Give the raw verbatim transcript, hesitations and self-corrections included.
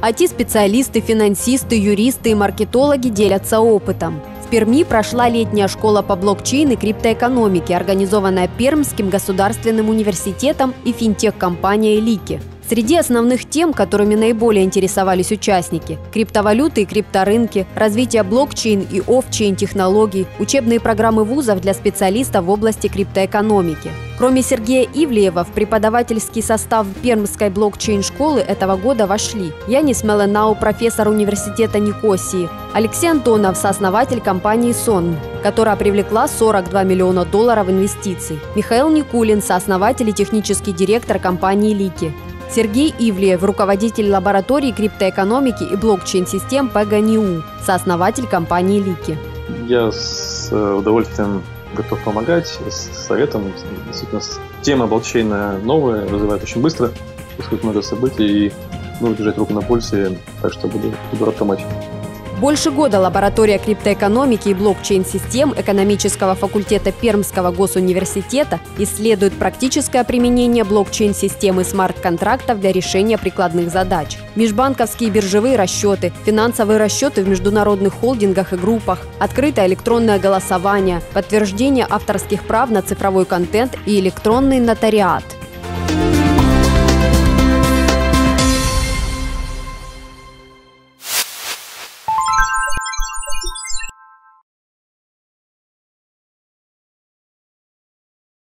ай ти-специалисты, финансисты, юристы и маркетологи делятся опытом. В Перми прошла летняя школа по блокчейн и криптоэкономике, организованная Пермским государственным университетом и финтех-компанией Лики. Среди основных тем, которыми наиболее интересовались участники – криптовалюты и крипторынки, развитие блокчейн и офчейн технологий, учебные программы вузов для специалистов в области криптоэкономики. Кроме Сергея Ивлеева, в преподавательский состав Пермской блокчейн-школы этого года вошли Янис Меленау, профессор университета Никосии, Алексей Антонов, сооснователь компании Сон, которая привлекла сорок два миллиона долларов инвестиций, Михаил Никулин, сооснователь и технический директор компании Лики, Сергей Ивлеев, руководитель лаборатории криптоэкономики и блокчейн-систем ПГНИУ, сооснователь компании Лики. Я с удовольствием готов помогать, с советом. Действительно, тема блокчейна новая, развивает очень быстро, происходит много событий, и буду держать руку на пульсе, так что буду, буду рад помочь. Больше года лаборатория криптоэкономики и блокчейн-систем экономического факультета Пермского госуниверситета исследует практическое применение блокчейн-системы смарт-контрактов для решения прикладных задач. Межбанковские биржевые расчеты, финансовые расчеты в международных холдингах и группах, открытое электронное голосование, подтверждение авторских прав на цифровой контент и электронный нотариат.